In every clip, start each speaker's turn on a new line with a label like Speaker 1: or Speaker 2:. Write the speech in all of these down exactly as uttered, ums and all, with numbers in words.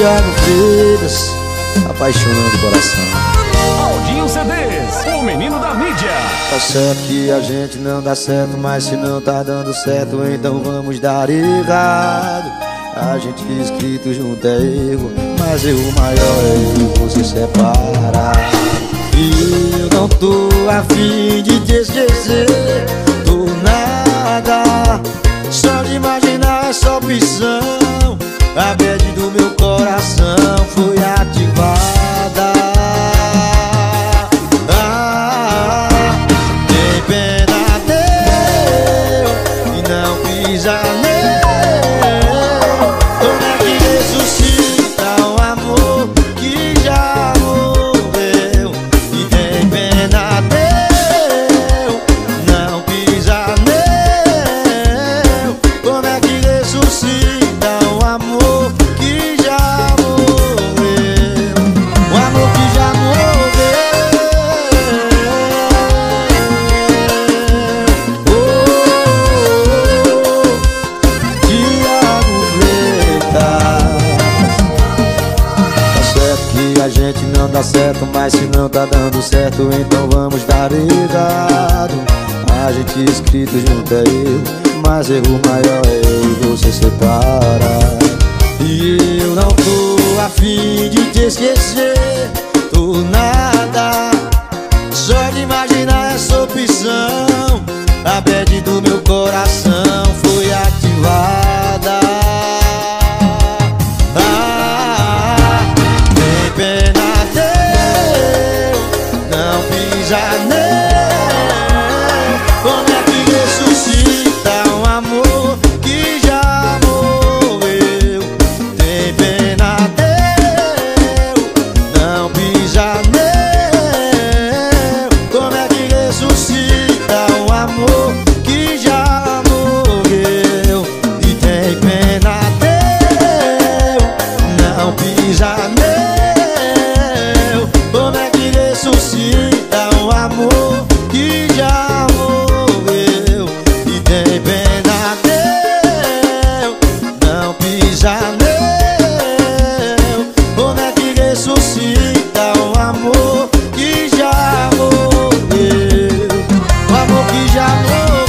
Speaker 1: Tiago Freitas, apaixonando o coração.
Speaker 2: Aldinho C Ds, o menino da mídia.
Speaker 1: Tá certo que a gente não dá certo, mas se não tá dando certo, então vamos dar errado. A gente escrito junto é erro, mas erro maior é erro você separar. E eu não tô afim de te esquecer do nada, só de imaginar essa opção. A bad do meu coração foi ativada. Ah, tem pena deu e não pisa nele. Como é que ressuscita um amor que já morreu? E tem pena deu, não pisa nele. Como é que ressuscita um amor que já morreu? Um amor que já morreu. Oh, Tiago Freitas. Tá certo que a gente não dá certo, mas se não tá dando certo, então vamos dar errado. A gente escrito junto é erro, mas erro maior é erro você separa. E eu não tô afim de te esquecer do nada, só de imaginar essa opção. A bad do meu coração foi ativada. Ah, tem pena deu, não pisa nele. Como é que ressuscita um amor que já morreu? Tem pena deu, não pisa nele. Como é que ressuscita um amor que já morreu? E tem pena deu, não pisa nele. Como é que ressuscita um amor que já morreu? E tem pena deu, não pisa nele. Como é que ressuscita um amor que já morreu? Um amor que já morreu.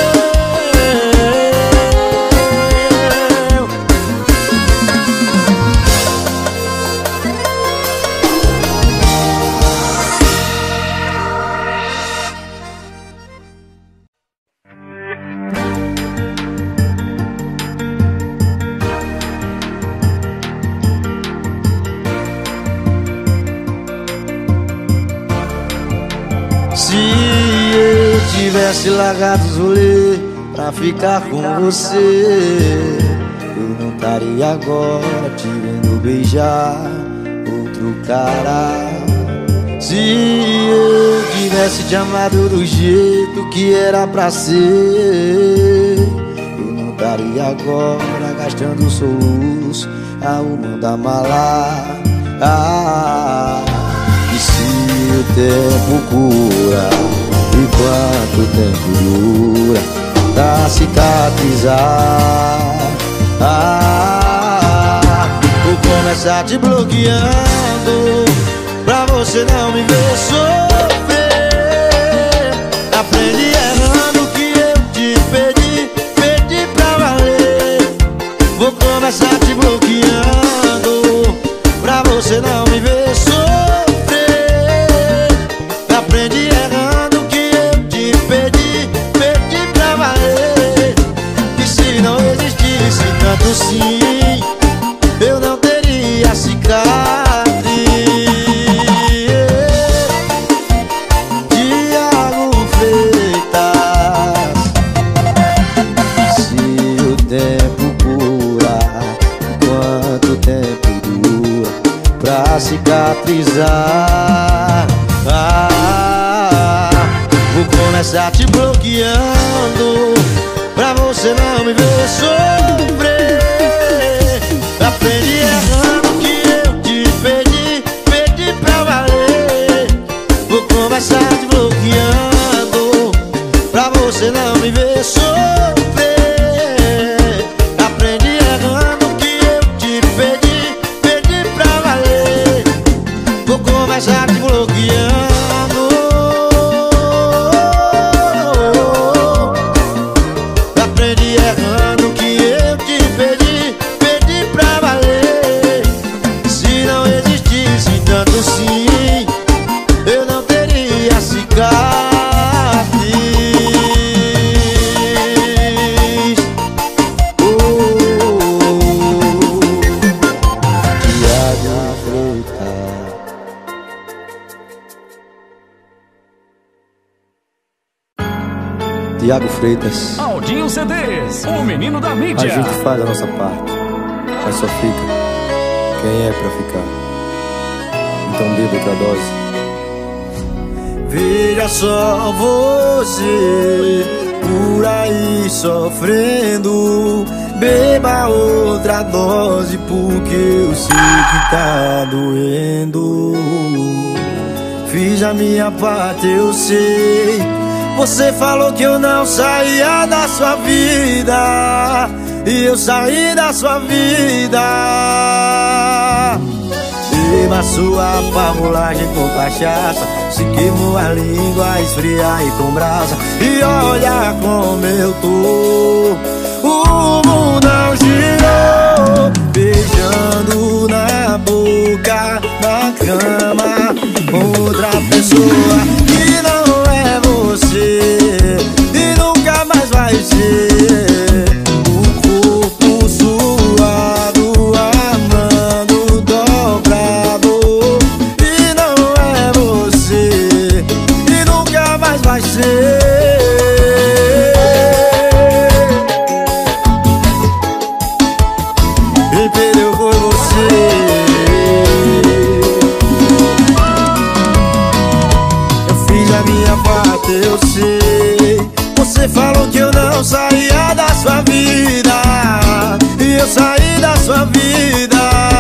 Speaker 1: Se eu tivesse largado os rolê pra ficar com você, eu não estaria agora te vendo beijar outro cara. Se eu tivesse te amado do jeito que era pra ser, eu não estaria agora gastando soluço, arrumando a mala. Ah, e se o tempo cura, e quanto tempo dura pra cicatrizar? Ah, vou começar te bloqueando pra você não me ver sofrer. Aprende errando que eu te pedi, pedi pra valer. Vou começar te bloqueando pra você não me ver sofrer. Aprende errando que eu te pedi, pedi pra valer. E se não existisse tanto sim, eu não teria cicatriz. Tiago Freitas. Se o tempo cura, quanto tempo dura pra cicatrizar? Ah, vou começar te bloqueando pra você não me ver sofrer. Aprende errando que eu te pedi, pedi pra valer. Vou começar te bloqueando pra você não me ver sofrer. Aprende errando que eu te pedi, pedi Tiago Freitas.
Speaker 2: Aldinho C Ds, o menino da mídia.
Speaker 1: A gente faz a nossa parte, mas só fica quem é pra ficar. Então beba outra dose. Veja só você por aí sofrendo. Beba outra dose porque eu sei que tá doendo. Fiz a minha parte, eu sei. Você falou que eu não saía da sua vida e eu saí da sua vida. Beba sua pavulagem com cachaça, se queimou a língua, esfria e com brasa. E olha como eu tô, o mundão girou, beijando na boca, na cama, outra pessoa que não é você e nunca mais vai ser. O corpo suado, amando dobrado, e não é você e nunca mais vai ser. Quem perdeu foi você. Eu fiz a minha parte, eu sei. Você falou que eu não saía da sua vida e eu saí da sua vida.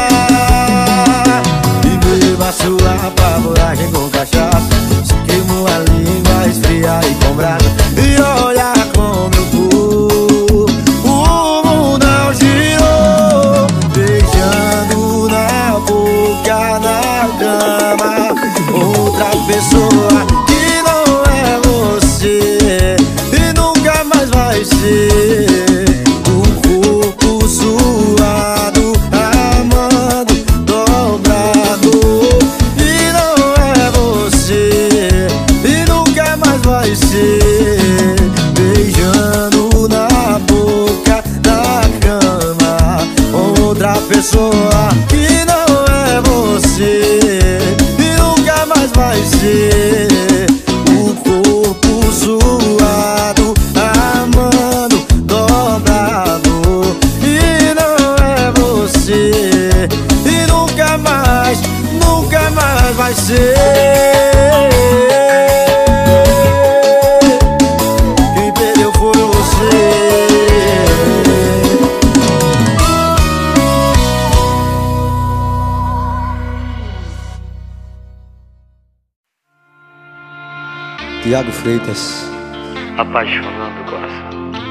Speaker 1: E beba sua pavulagem com cachaça, se queimou a língua, esfria e com brasa. E olha como eu tô, o mundão girou, beijando na boca, na cama, outra pessoa que não é você e nunca mais vai ser. O corpo suado, amando dobrado, e não é você e nunca mais vai ser. Beijando na boca, na cama, outra pessoa que não é você e nunca mais vai ser. O corpo suado, amando dobrado, e não é você e nunca mais, nunca mais vai ser. Quem perdeu foi você. Tiago Freitas.
Speaker 3: Apaixonando o coração.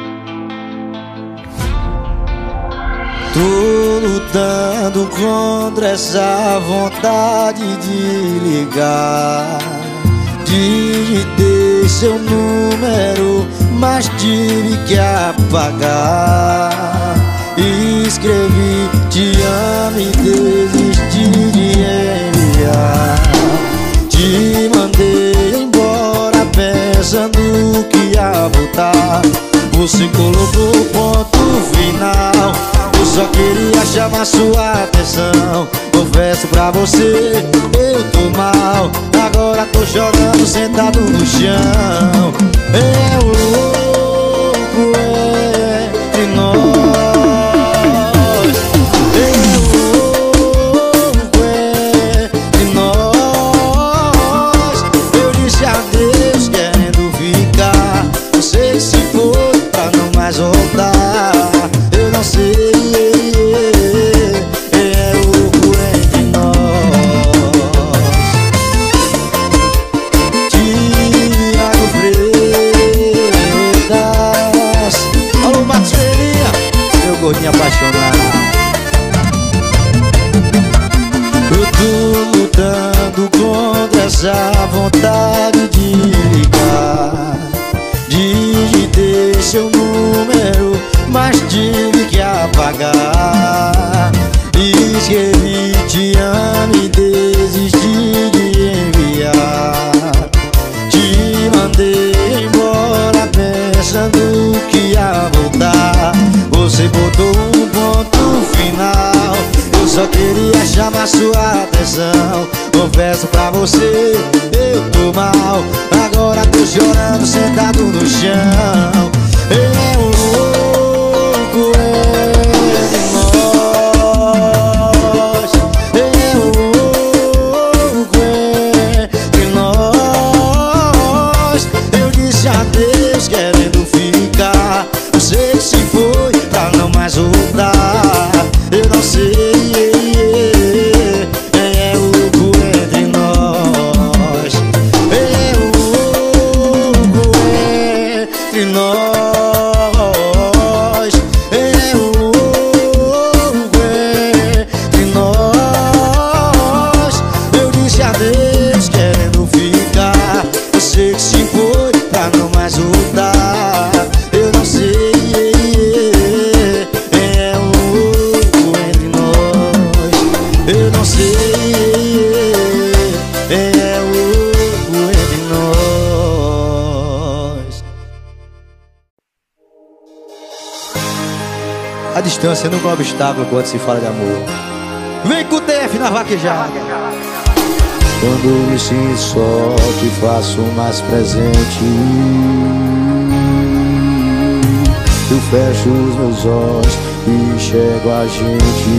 Speaker 1: Tô lutando contra essa vontade de ligar. Digitei seu número, mas tive que apagar. Escrevi te amo e desisti de enviar. Te mandei embora pensando que ia voltar. Você colocou ponto final. Eu só queria chamar sua atenção. Confesso pra você, eu tô mal. Agora tô chorando sentado no chão. É louco entre nós. Gordinho apaixonado. Eu tô lutando contra essa vontade de ligar. Digitei seu número, mas tive que apagar. Escrevi te amo e desisti de enviar. Te mandei embora pensando que ia voltar. Você botou um ponto final. Eu só queria chamar sua atenção. Confesso pra você, eu tô mal. Agora tô chorando sentado no chão. entre nós. É o entre nós. Eu disse adeus querendo ficar. Eu sei que se foi pra não mais voltar. Eu não sei. É o entre nós. Eu não sei. É o entre nós. A distância nunca é um obstáculo quando se fala de amor. Vem com o T F na vaquejada. Quando me sinto só, te faço mais presente. Eu fecho os meus olhos e enxergo a gente.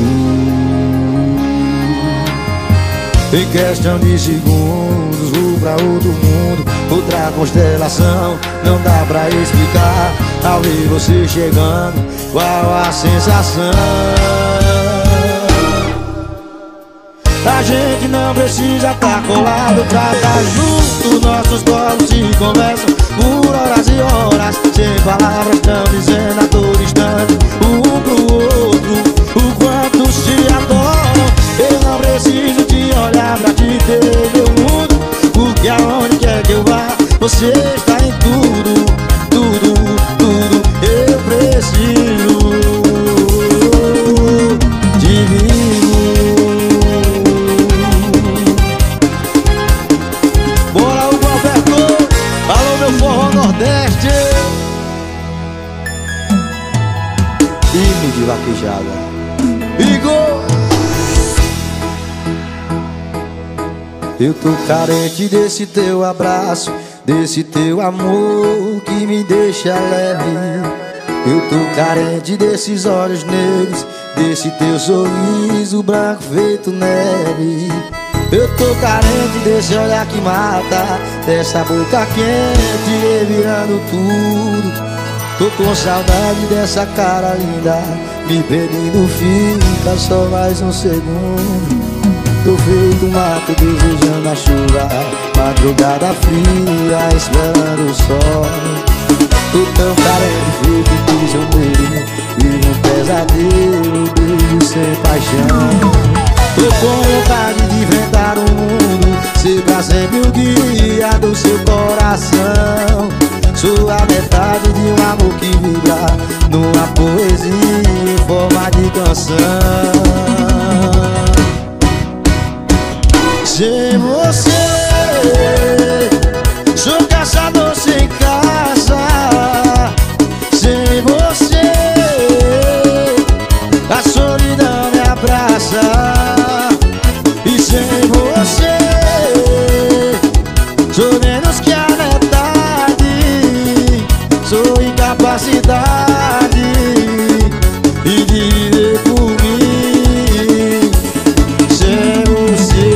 Speaker 1: Em questão de segundos, vou pra outro mundo, outra constelação. Não dá pra explicar. Ao ver você chegando, qual a sensação? A gente não precisa estar colado pra estar junto. Nossos corpos se conversam por horas e horas. Sem palavras estão dizendo a todo instante um pro outro o quanto se adoram. Eu não preciso te olhar pra te ter meu mundo, porque aonde quer que eu vá, você está em tudo, tudo, tudo. Eu preciso de mim. Bora o Alberto, alô meu forró nordeste. Hino de vaquejada. Igor. Eu tô carente desse teu abraço, desse teu amor que me deixa leve. Eu tô carente desses olhos negros, desse teu sorriso branco feito neve. Eu tô carente desse olhar que mata, dessa boca quente revirando tudo. Tô com saudade dessa cara linda, me pedindo fica só mais um segundo. Tô feito um mato desejando a chuva, madrugada fria esperando o sol. Tô tão carente feito prisioneiro, vivo um pesadelo, beijo sem paixão. Tô com vontade de enfrentar o mundo, ser pra sempre o guia do seu coração. Sou a metade de um amor que vibra numa poesia em forma de canção. Sem você, sou caçador sem caça. Sem você, a solidão me abraça. E sem você, sou menos que a metade. Sou incapacidade e de viver por mim. Sem você,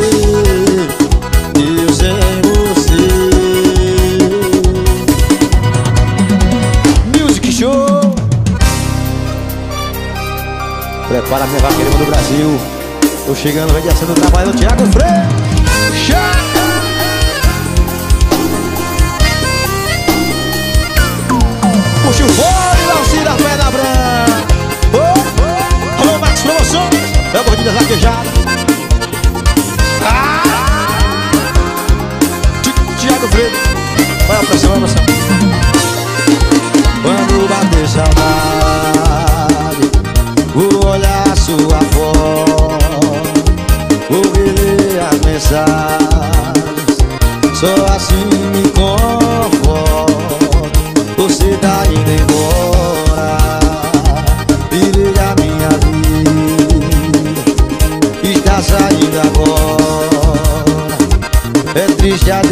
Speaker 1: eu sem você. Music Show. Prepara minha vaqueira do Brasil. Tô chegando, vem descendo o trabalho do Thiago Freire. Puxa o fone, Laucida Pedra Branca. Oh, oh. Alô, Max Promoções. É o gordinho das vaquejadas. Ah! Thiago Freire. Vai a pressão, vai a pressão. Quando bater saudade, vou olhar sua foto, vou ler as mensagens, só assim me conforto. Você tá indo embora, viver a minha vida está saindo agora. É triste a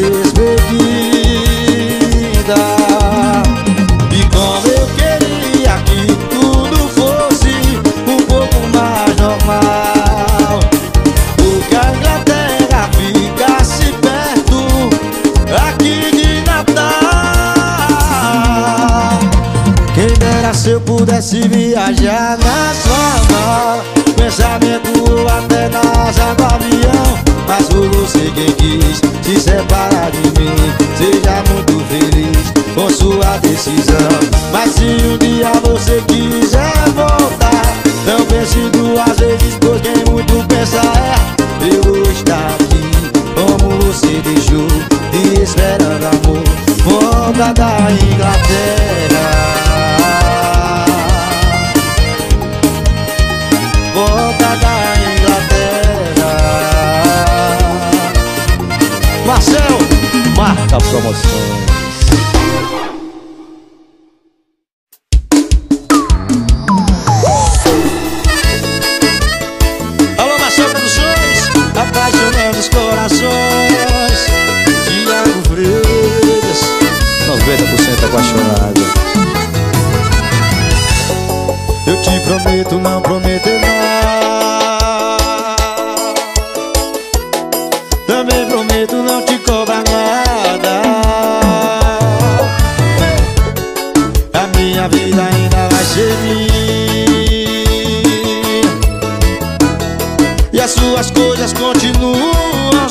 Speaker 1: despedida. E como eu queria que tudo fosse um pouco mais normal, porque a Inglaterra ficasse perto aqui de Natal. Quem dera se eu pudesse viajar na sua mala, pensamento até na asa do avião. Mas foi você quem quis se separar de mim. Seja muito feliz, com sua decisão. Mas se um dia você quiser voltar, não pense duas vezes, pois quem muito pensa é. Eu vou estar aqui como você deixou, e esperando amor, volta da Inglaterra. Volta da Inglaterra. Marcel, marca promoções. Alô, Marcel Produções, apaixonando os corações. Thiago Freitas, noventa por cento apaixonado. Eu te prometo não prometer mais. Também prometo não te cobrar nada. A minha vida ainda vai ser minha, e as suas coisas continuam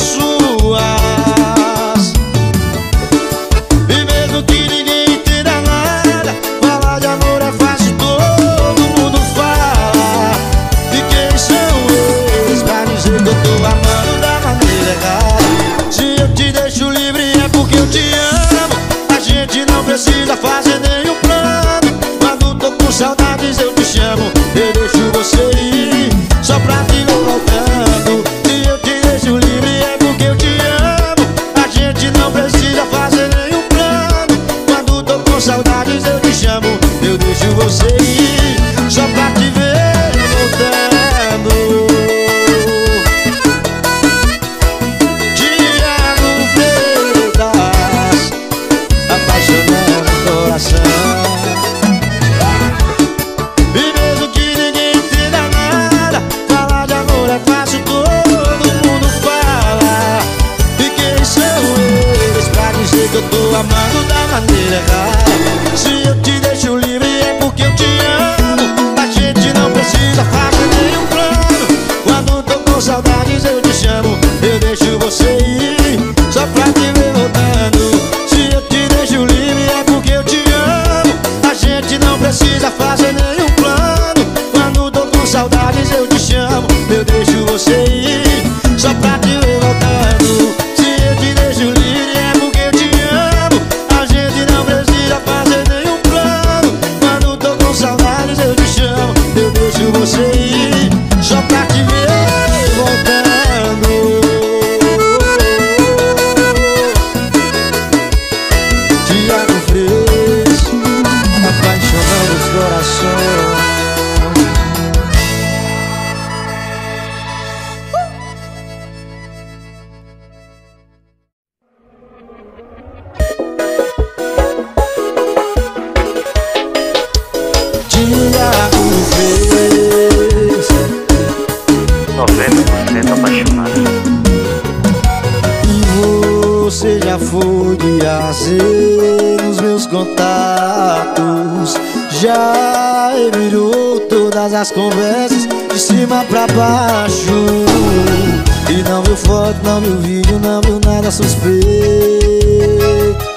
Speaker 1: suas. E mesmo que ninguém entenda nada, falar de amor é fácil, todo mundo fala. E quem são eles pra dizer que eu tô amando da maneira errada? Se eu te deixo livre é porque eu te amo. A gente não precisa fazer nenhum plano. Quando tô com saudades eu te chamo, eu deixo você ir só pra te ver voltando. Se eu te deixo livre é porque eu te amo. A gente não precisa fazer nenhum plano. Quando tô com saudades eu te chamo, eu deixo você ir só pra te ver voltando. Thiago Freitas, apaixonando o coração. E mesmo que ninguém entenda nada, falar de amor é fácil, todo mundo fala. E quem são eles pra dizer que eu tô amando da maneira errada? Se eu te deixo livre é porque eu te amo. A gente não precisa fazer nenhum plano. Quando tô com saudades eu te chamo, eu deixo você ir só pra te ver voltando. Se eu te deixo livre é porque eu te amo. A gente não precisa fazer nenhum plano. Quando tô com saudades eu te chamo, eu deixo você ir só pra te ver voltando. Se eu te deixo livre é porque eu te amo. A gente não precisa fazer nenhum plano. Quando tô com saudades eu te chamo, eu deixo você ir só pra te ver voltando. Thiago Freitas, apaixonando os corações. Thiago Freitas,
Speaker 3: noventa por cento apaixonado.
Speaker 1: e você já foi de A a Z nos meus contatos. Já revirou todas as conversas de cima pra baixo. E não viu foto, não viu vídeo, não viu nada suspeito.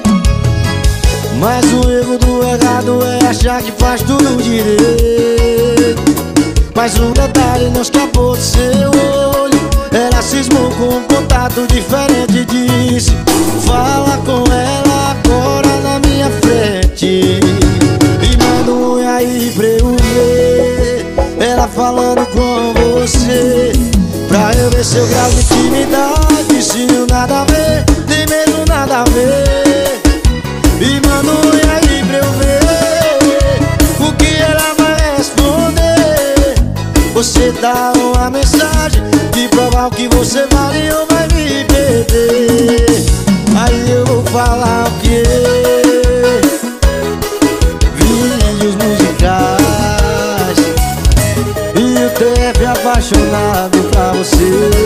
Speaker 1: Mas o erro do errado é achar que faz tudo direito. Mas um detalhe não escapou do seu olho. Ela cismou com um contato diferente, disse: fala com ela agora na minha frente. E manda um oi aí pra eu ver ela falando com você, pra eu ver seu grau de intimidade. Se não nada a ver, nem mesmo nada a ver. E manda um oi aí pra eu ver o que ela vai responder. Você dá uma mensagem de provar o que você vale ou vai me perder. Aí eu vou falar o quê? Vídeos musicais e o trap apaixonado pra você.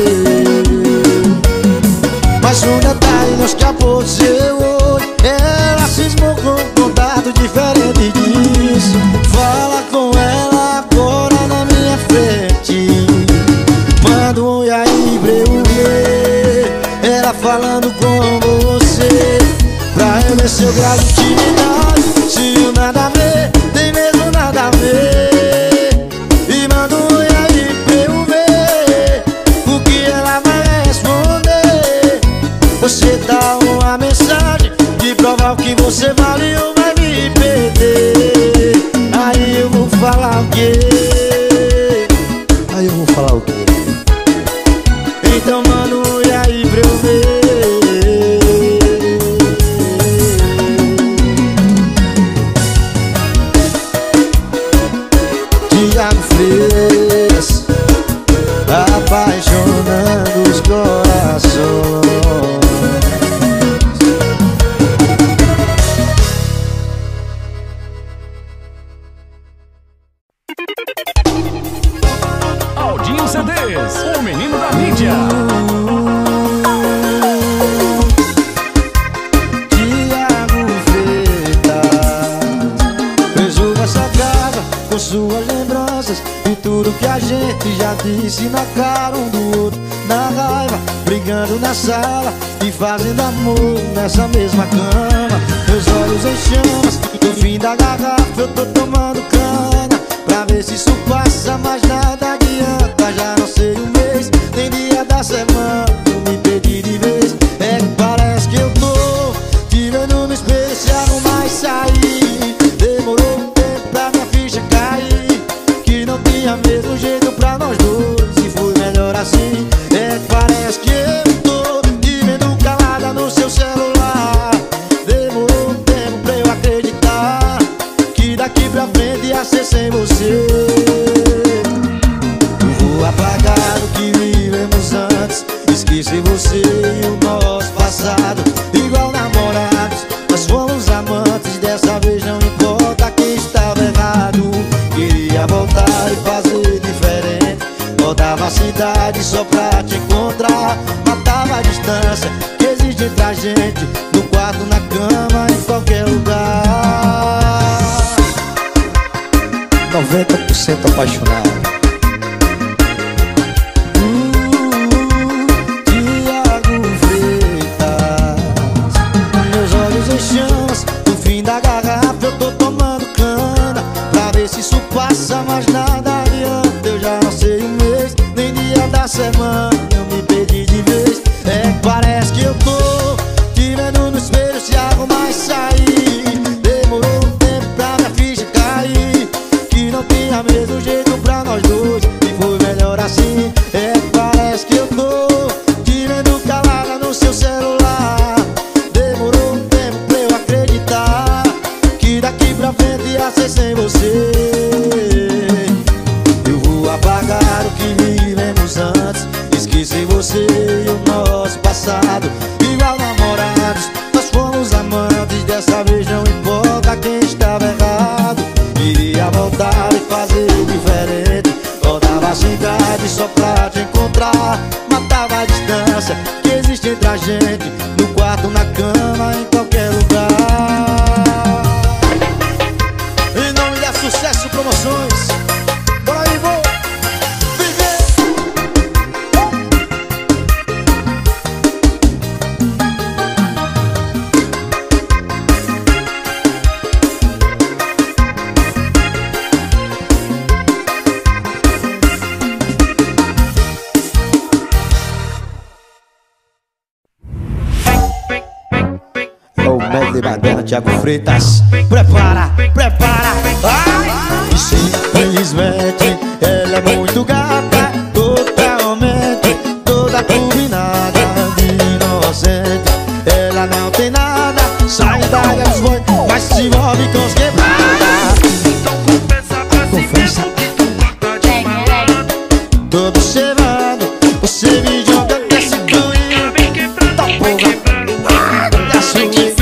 Speaker 1: Mas um detalhe não escapou do seu olho. Ela cismou com um contato diferente e disse: fala com ela agora na minha frente. Manda um oi aí pra eu ver ela falando com você, pra eu ver seu grau de verdade. Se o nada a ver, tem mesmo nada a ver. E manda um oi aí pra eu ver o que ela vai responder. Você dá uma mensagem de provar o que você vale ou vai me perder. Aí eu vou falar o quê? Aí eu vou falar o quê? Então manda um oi aí pra eu ver. Thiago Freitas, apaixonando os corações.
Speaker 2: Aldinho C Ds, o menino da mídia.
Speaker 1: Thiago Freitas, preso nessa casa com suas lembranças e tudo que a gente já disse na cara um do outro. Na raiva, brigando na sala e fazendo amor nessa mesma cama. Meus olhos em chamas, no fim da garrafa eu tô tomando cana pra ver se isso passa, mas nada adianta. Já não sei o mês, nem dia da semana, eu me perdi de vez. É que parece que eu tô te vendo no espelho, se arrumar e sair. Demorou um tempo pra minha ficha cair, que não tinha mesmo jeito pra nós dois e foi melhor assim. É que parece que eu tô te vendo calada no seu celular. Demorou um tempo pra eu acreditar que daqui pra frente ia ser sem você. Eu vou apagar o que vivemos antes, esqueci você e o nosso passado. Igual namorados, nós fomos amantes, dessa vez não importa quem estava errado. Queria voltar e fazer diferente, rodava a cidade só pra te encontrar. Matava a distância que existe entre a gente, no quarto, na cama, em qualquer lugar. noventa por cento apaixonado. Uh, Thiago Freitas, meus olhos em chamas, no fim da garrafa eu tô tomando cana pra ver se isso passa, mas nada adianta. Eu já não sei o mês, nem dia da semana, eu me perdi de vez. É que parece que eu tô te vendo no espelho, se arrumar e sair. Demorou um tempo pra minha ficha cair, que não tinha mesmo jeito pra nós dois e foi melhor assim. É que parece que eu tô te vendo calada no seu celular. Demorou um tempo pra eu acreditar que daqui pra frente ia ser sem você. Eu vou apagar o que vivemos antes, esqueci você e o nosso passado. Igual namorados, nós fomos amantes, dessa vez não importa quem estava errado. Queria voltar e fazer diferente, rodava a cidade só pra te encontrar. Matava a distância que existe entre a gente, no quarto, na cama, em qualquer lugar. Em nome da Sucesso Promoções, bora aí, vou viver. É o médico de Badana, Thiago Freitas. Prepara, prepara. Ai, e simplesmente ela é muito gata, totalmente, toda turbinada, de inocente. Ela não tem nada, sai daí aos boi, mas se envolve com os quebradas.
Speaker 3: Então confessa pra si mesmo que tu gosta de malandro.
Speaker 1: Tô observando, você me joga nesse cinturinha,
Speaker 3: Vem quebrando,
Speaker 1: tá
Speaker 3: vem
Speaker 1: porra.
Speaker 3: quebrando.
Speaker 1: Da sua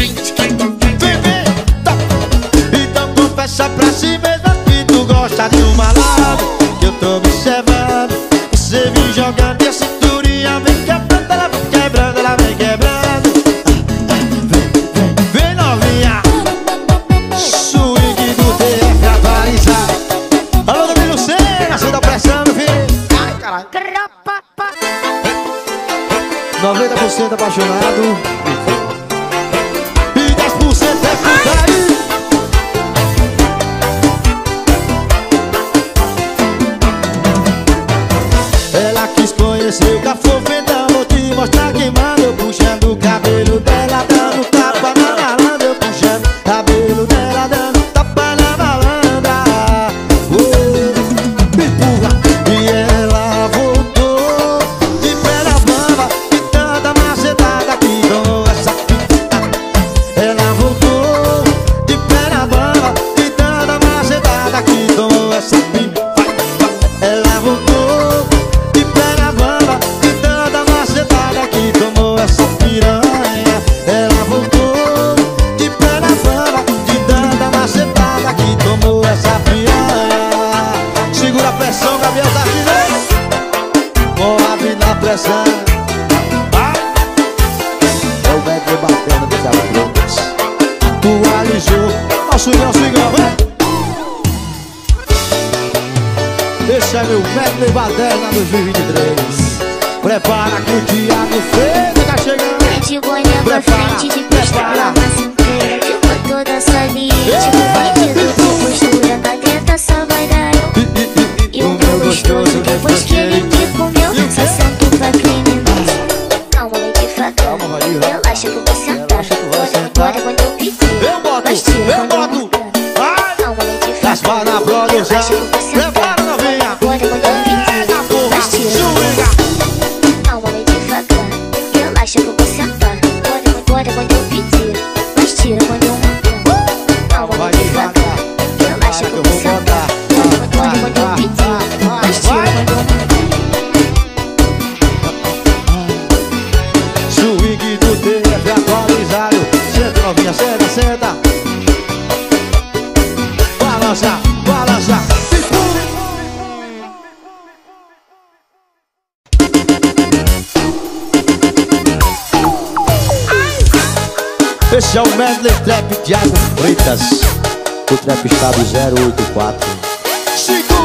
Speaker 1: então confessa pra si mesma que tu gosta de um malandro, que eu tô observando. Você me jogando e a cinturinha vem quebrando, ela vem quebrando, ela vem quebrando. Vem, vem, vem novinha, swing do T F atualizado. Alô, Davi Lucena, sem dar pressão, meu filho. Ai, caralho. noventa por cento apaixonado e dez por cento é putaria. ela dando tapa na malandra. Oh, empurra. E ela voltou de perna bamba, de tanta macetada que tomou essa fita. Ela voltou de perna bamba, de tanta macetada que tomou essa fita. Ela voltou de perna bamba, de tanta macetada que tomou essa piranha. Ela voltou de perna bamba, de tanta macetada que tomou essa piranha. Segura a pressão, Gabriel tá aqui, né? Morre na pressão. É o Beto batendo dos abrões. Atualizou. Ó, swingão, swingão, vem. Esse é meu Beto Baderna dois mil e vinte e três. Prepara que o Thiago Freire tá chegando.
Speaker 4: De boné pra frente, de pistola, uma cintura, ficou toda saliente. Bandido com postura, na dentro só vai dar eu. E o meu gostoso, depois que ele me comeu, só sento pra criminoso. Calma, lei de facão, relaxa que eu vou sentar. Bora quando eu pedir,
Speaker 1: Eu boto,
Speaker 4: mas tira
Speaker 1: eu
Speaker 4: quando eu
Speaker 1: boto.
Speaker 4: mandar. Calma, lei de
Speaker 1: Gaspar
Speaker 4: facão,
Speaker 1: na produção.
Speaker 4: relaxa que eu vou sentar.
Speaker 1: Prepara, novinha.
Speaker 4: Bora quando eu pedir, mas tira quando eu mandar. Calma, lei de facão, relaxa que eu vou sentar. Bora, bora quando eu pedir, mas tira quando eu mandar. Calma,
Speaker 1: Vai
Speaker 4: lei de facão,
Speaker 1: devagar,
Speaker 4: relaxa que eu vou sentar. Bora, bora quando eu pedir, mas tira quando eu mandar.
Speaker 1: Swing do T F atualizado. Senta, novinha, senta, senta. Balança, balança. Esse é o Medley Trap Thiago Freitas. O Trap Estado zero oito quatro. Chico!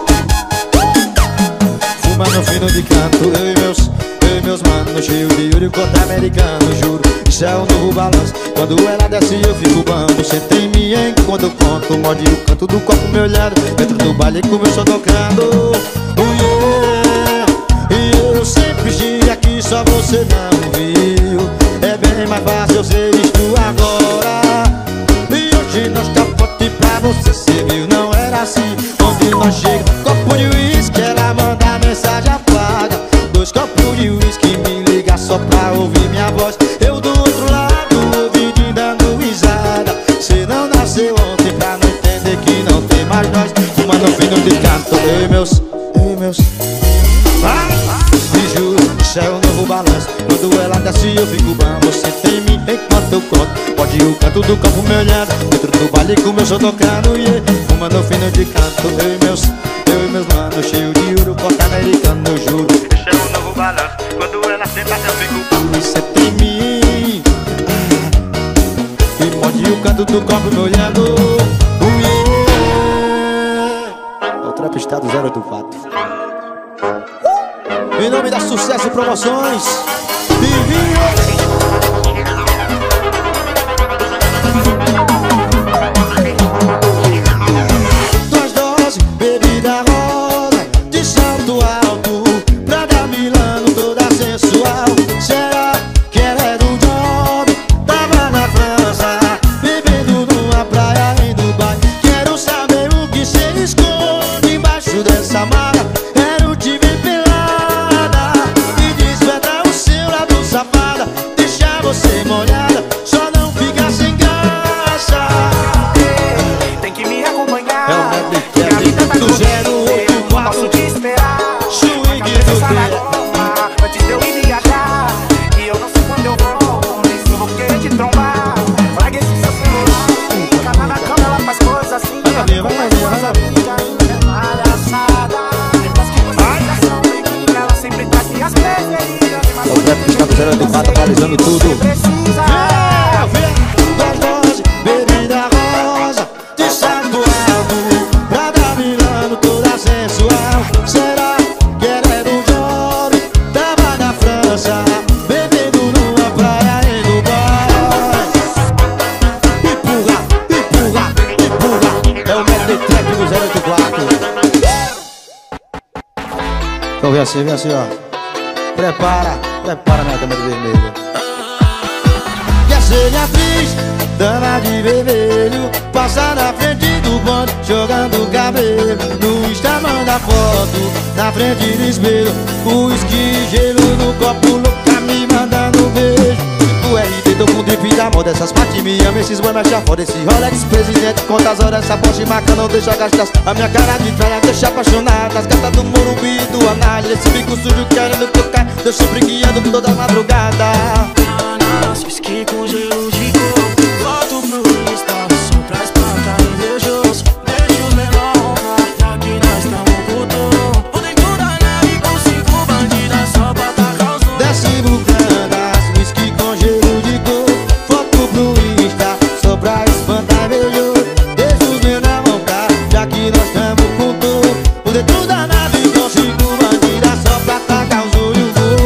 Speaker 1: Fumando fino de canto, eu e meus, eu e meus manos, cheio de ouro contra americano, juro. Isso é um novo balanço. Quando ela desce eu fico bambo. Senta em mim enquanto eu conto. Morde o canto do copo me olhando. Dentro do baile com meu som tocando. Oh, yeah. E eu sempre fingi que só você não viu. É bem mais fácil eu ser isto agora. E hoje nós tá forte pra você, cê viu, não era assim. Onde nós chega, copo de uísque, ela manda mensagem apaga. Dois copos de uísque, me liga só pra ouvir minha voz. Eu do outro lado, ouvindo dando risada. Cê não nasceu ontem pra não entender que não tem mais nós. Fumando fino de canto, eu e meus, eu e meus. Ah, me juro, isso é um novo balanço. Quando ela desce eu fico bambo. Senta em mim enquanto eu conto. Pode o canto do campo me olhando. Dentro do baile com meu som tocando, yeah. Fumando fino de canto, eu e meus, eu e meus manos, cheio de ouro, porta americano, eu juro.
Speaker 3: Esse é um novo balanço. Quando ela senta, eu fico
Speaker 1: E senta em mim. E pode o canto do copo me olhando, yeah. É o Trap Estado zero oito quatro. Em nome da Sucesso Promoções, Vivinho. Duas doses, bebida rosa, de salto alto, Prada Milano, toda sensual. Será que ela é do job? Tava na França, bebendo numa praia em Dubai. Quero saber o que cê esconde embaixo dessa mala. Quero te ver pelada e desvendar o seu lado safada. Deixar você molhada, só não fica sem graça.
Speaker 3: tem que me acompanhar.
Speaker 1: É o Medley Trap do zero oito quatro.
Speaker 3: Posso te esperar.
Speaker 1: Swing
Speaker 3: Pode pensar na
Speaker 1: do T.
Speaker 3: goma antes de eu ir viajar. E eu não sei quando eu vou, nem se eu vou querer te trombar. Larga esse seu celular. Fica lá na cama, ela faz coisas assim.
Speaker 1: Vai, Gabriel, vai, Gabriel, vai, Gabriel.
Speaker 3: Amiga, ainda é palhaçada. Depois que você já são amiguinha, ela sempre tá aqui as preferidas.
Speaker 1: É o Trap Estado zero oito quatro atualizando tudo.
Speaker 3: Precisa.
Speaker 1: Duas doses, bebida rosa, de salto alto, Prada Milano, toda sensual. Será que ela é do job? Tava na França, bebendo numa praia em Dubai. Empurra, empurra, empurra. É o Medley Trap do zero oito quatro. Então vem assim, vem assim, ó. Prepara, prepara minha câmera vermelha. E ser minha atriz, dama de vermelho, passa na frente do bonde, jogando cabelo. No Insta manda foto, na frente do espelho, uísque, gelo no copo, louca me mandando beijo. O R D, tô com drip da moda, essas partes me amam, esses boy mexe a foda. Esse Rolex presidente, conta as horas, essa Porsche marca não deixa gastar. A minha cara de tralha deixa apaixonada, as gatas do Morumbi e do Anália. Esse bico sujo querendo tocar, deixa brigueando toda madrugada.
Speaker 3: Whisky com gelo de coco, volto pro Insta, só pra espantar invejoso. Beijo menor, já que nós tamo com o tom. Por dentro da nave com cinco bandidas só pra tacar os dois.
Speaker 1: Desce bucanas, whisky com gelo de coco, foto pro Insta, só pra espantar invejoso. Beijo menor, já que nós tamo com o tom. Por dentro da nave com cinco bandidas só pra tacar os olhos.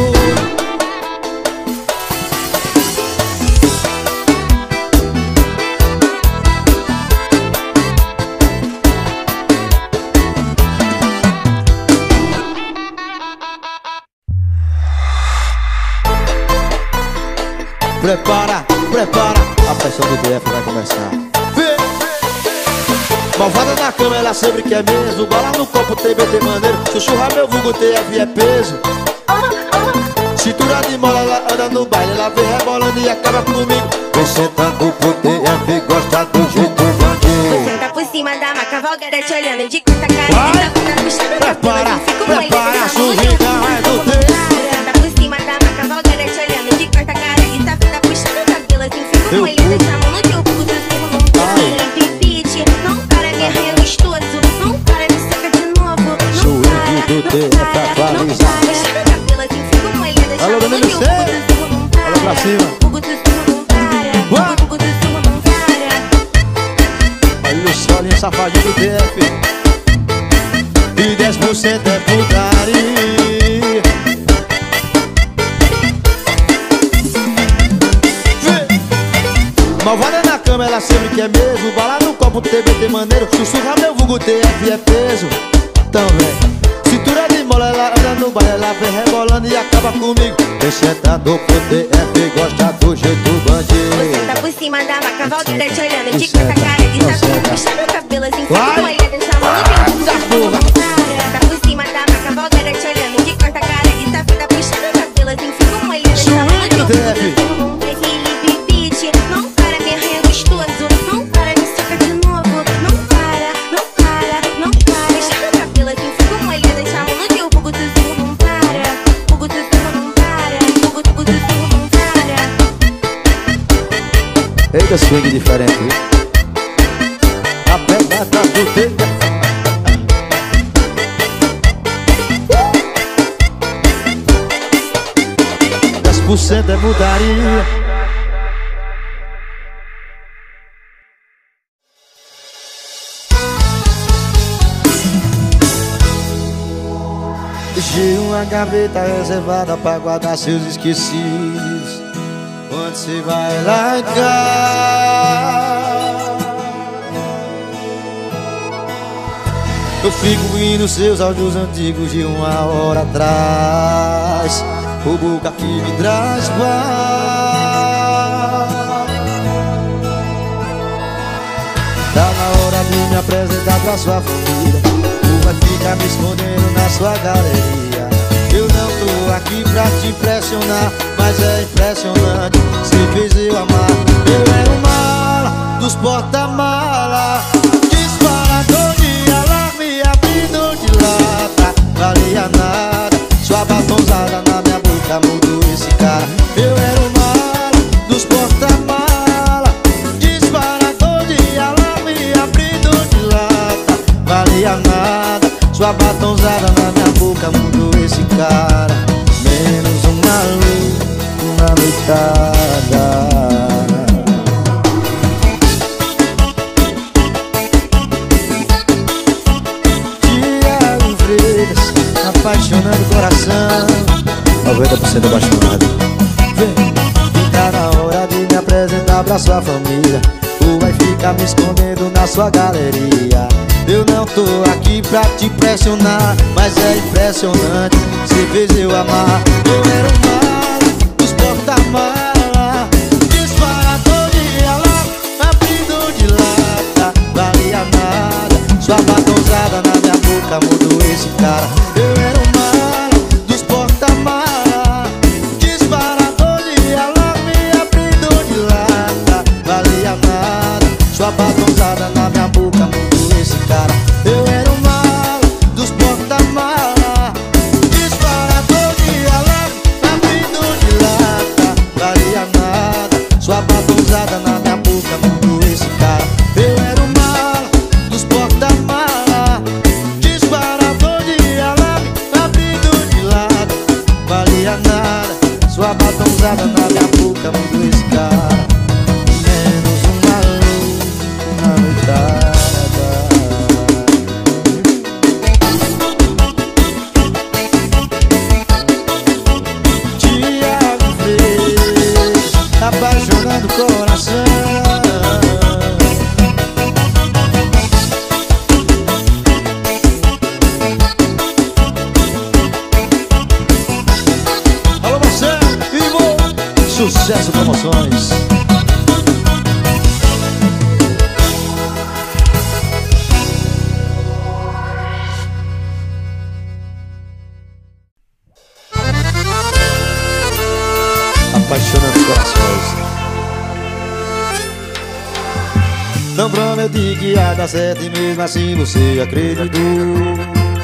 Speaker 1: Prepara, prepara, a pressão do T F vai começar. Vê! Malvada na cama, ela sempre quer mesmo. Bola no copo, T B T maneiro. Sussurra meu vulgo, T F é peso. Cintura de mola, ela anda no baile, ela vem rebolando e acaba comigo. Vem sentando pro T F, gosta do jeito bandido.
Speaker 4: Senta por cima da maca, Valgueira te olhando de curta cara.
Speaker 1: Vai! Prepara, prepara, surrida, é do T F.
Speaker 4: Senta por cima da maca, Valgueira te olhando de curta cara. E tá puxando o cabelo assim, fica com ele, deixa a mão no teu cu, tu fica não para em pipite. Não para, guerreiro gostoso, não para, me seca de novo. Não para, não para, não para. Puxando o cabelo assim, fica com ele, deixa a mão no teu cu, tu fica não para.
Speaker 1: Olha pra cima.
Speaker 4: Pugo, tu fica não para, pugo, tu fica não para.
Speaker 1: Olha o solinho safadinho do T F. E dez por cento é putaria. Malvada na cama, ela sempre quer mesmo. Bala no copo, T B T maneiro. Sussurra meu vulgo, T F é peso. Então vem. Cintura de mola, ela anda no baile, ela vem rebolando e acaba comigo. Vem sentando pro T F, gosta do jeito bandido.
Speaker 4: Senta por cima da maca, Valgueira te olhando de curta cara. E tá puxando o cabelo assim, fica com ele, deixa a mão no teu cu, tu fica não para. Tá por cima da maca, Valgueira te olhando de curta cara. E tá puxando o cabelo assim, fica com ele, deixa a mão no teu cu, tu fica não para. Não para, guerreiro gostoso, não para, me seca de novo. Não para, não para, não para. Deixa o cabelo assim, fica com ele, deixa a mão no teu cu, tu fica não para. Pugo, tu fica não para, pugo, pugo, tu fica não para.
Speaker 1: Eita, swing diferente, viu? A pegada do T F. dez por cento é mudaria. De uma gaveta reservada pra guardar seus esquecidos. Onde você vai largar? Eu fico ouvindo seus áudios antigos de uma hora atrás. O boca que me traz paz. Tá na hora de me apresentar pra sua família. Tu vai ficar me escondendo na sua galeria. Eu não tô aqui pra te impressionar, mas é impressionante, você fez eu amar. Eu era o mala dos porta-mala, disparador de alarme, abrindo de lata. Valia nada, sua batonzada na minha boca mudou esse cara. Eu era o mala dos porta-mala, disparador de alarme, abrindo de lata. Valia nada, sua batonzada na minha boca mudou esse cara. Menos uma luz, uma noitada. Tiago Freitas, apaixonando o coração. noventa por cento apaixonado. Vem, tá na hora de me apresentar pra sua família. Tu vai ficar me escondendo na sua galeria. Eu não tô aqui pra te impressionar, mas é impressionante, você fez eu amar. Eu era o mala dos porta-mala, disparador Sua batonzada na minha boca mudou esse cara. Eu era o mala dos porta-mala, disparador de alarme, abridor de lata, valia nada. Sua batonzada na minha boca mudou esse cara. Eu era o mala dos porta-mala, disparador de alarme, abridor de lata, valia nada. Sua batonzada na minha boca mudou esse cara. Eu era o mala dos porta-mala, disparador de alarme, abridor de lata, valia nada. Sua batonzada na minha boca mudou esse cara. Menos um maluco na noitada. Thiago Freitas, apaixonando o coração. Alô Marcelo, Ivo, Sucesso Promoções. Apaixonando corações. Não prometi que ia dar certo e mesmo assim você acreditou.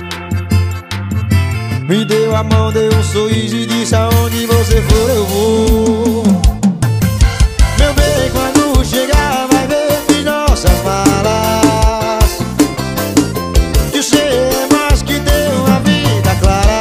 Speaker 1: Me deu a mão, deu um sorriso e disse: aonde você for eu vou. Meu bem, quando chegar vai ver de nossas malas, que você é mais que ter uma vida clara.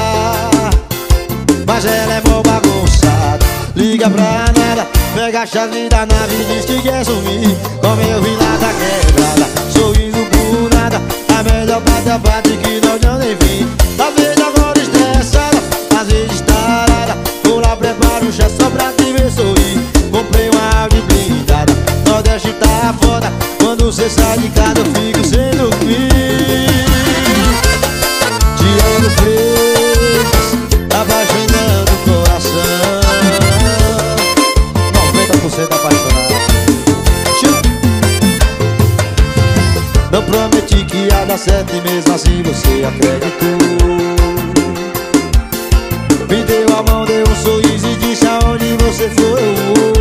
Speaker 1: Mas ela é mó bagunçada, liga pra nada, pega a chave da nave e diz que quer sumir. Como eu vim lá da quebrada, sorrindo por nada, a melhor parte é a parte que nós não tem fim. Às vezes agora estressada, às vezes tarada, vou lá, preparo um chá só pra te ver sorrir. Comprei uma Audi blindada, Nordeste tá foda, quando você sai de casa eu fico sem dormir. Thiago Freitas, apaixonando o coração. noventa por cento apaixonado. Não prometi que ia dar certo e mesmo assim você acreditou. Me deu a mão, deu um sorriso e disse: aonde você for eu vou.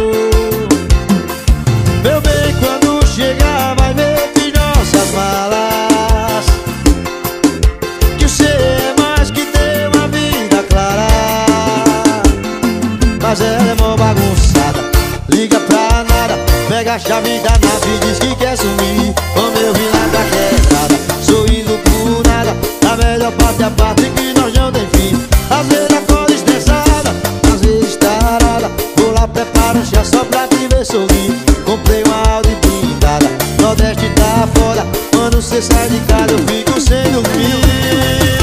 Speaker 1: Meu bem, quando chegar vai ver de nossas malas, que você é mais que ter uma vida clara. Mas ela é mó bagunçada, liga pra nada, pega a chave da nave e diz que quer sumir. Como eu vim lá da quebrada, sorrindo por nada, a melhor parte é a parte que nós não tem fim. Às vezes acorda estressada, às vezes tarada, vou lá, preparo um chá só pra te ver sorrir. Comprei uma Audi blindada, Nordeste tá foda, quando você sai de casa eu fico sem dormir.